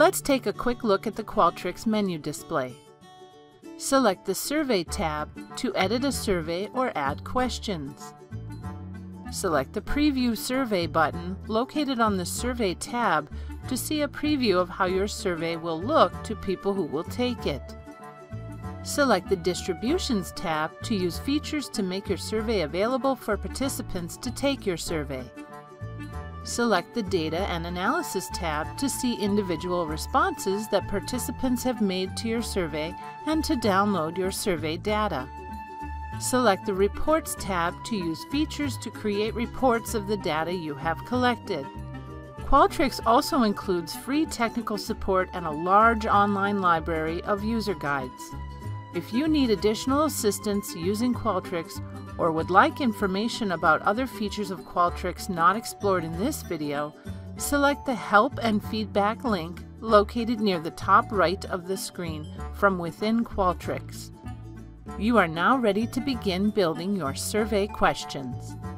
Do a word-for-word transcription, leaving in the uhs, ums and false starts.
Let's take a quick look at the Qualtrics menu display. Select the Survey tab to edit a survey or add questions. Select the Preview Survey button located on the Survey tab to see a preview of how your survey will look to people who will take it. Select the Distributions tab to use features to make your survey available for participants to take your survey. Select the Data and Analysis tab to see individual responses that participants have made to your survey and to download your survey data. Select the Reports tab to use features to create reports of the data you have collected. Qualtrics also includes free technical support and a large online library of user guides. If you need additional assistance using Qualtrics or would like information about other features of Qualtrics not explored in this video, select the Help and Feedback link located near the top right of the screen from within Qualtrics. You are now ready to begin building your survey questions.